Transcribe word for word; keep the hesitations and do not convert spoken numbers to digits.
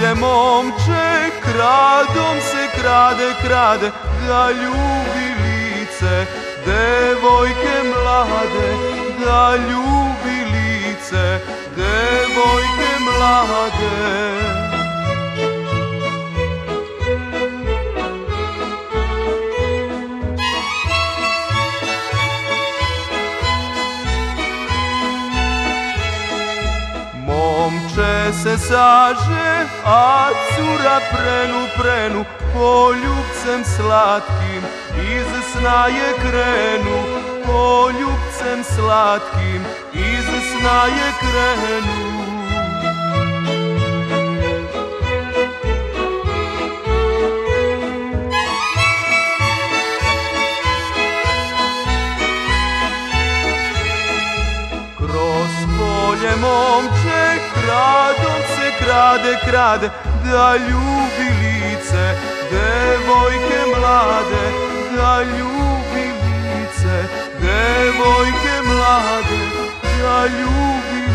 polje momče, kradom se krade, krade, da ljubi lice devojke mlade, da ljubi lice devojke mlade. Momče se saže, a cura prenu, prenu, poljubcem slatkim iz sna je krenu, poljubcem slatkim iz sna je krenu. Kroz polje momče, kradom se krade, krade, da ljubi lice devojke mlade, da ljubi lice devojke mlade, da ljubi